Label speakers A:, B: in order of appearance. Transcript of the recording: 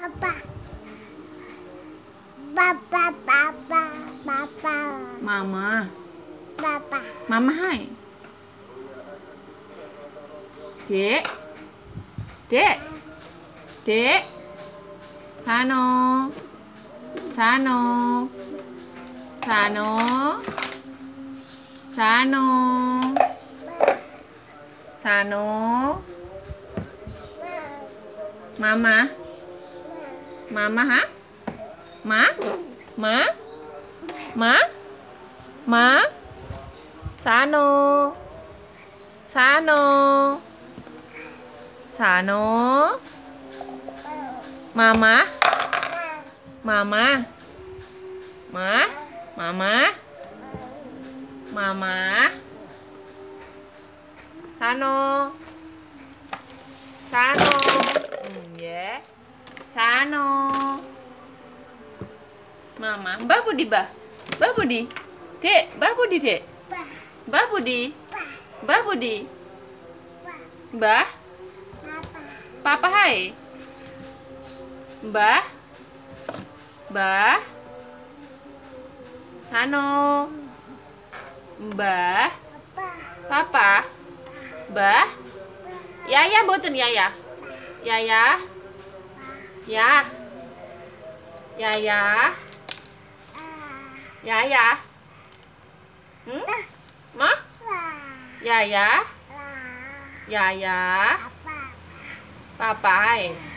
A: Papa. Papa, papa, papa.
B: Mama.
A: Papa.
B: Mama hai. Dek. Dek. Dek. Sano. Sano. Sano. Sano. Sano. Mama. Mama ha? Ma? Ma? Ma? Ma? Sano. Sano. Sano. Mama. Mama. Ma? Mama. Mama. Sano. Sano. Ya. Sano. Mama. Mbah Budi, Mbah. Mbah Budi. Dek, Mbah Budi, Dek. Mbah Budi. Mbah Budi. Mbah. Papa hai. Mbah. Mbah. Sano. Mbah. Papa. Mbah. Yaya mboten Yaya. Yaya. Ya. Yaya. Yaya. Ma? Yaya. Yaya. Papa hai.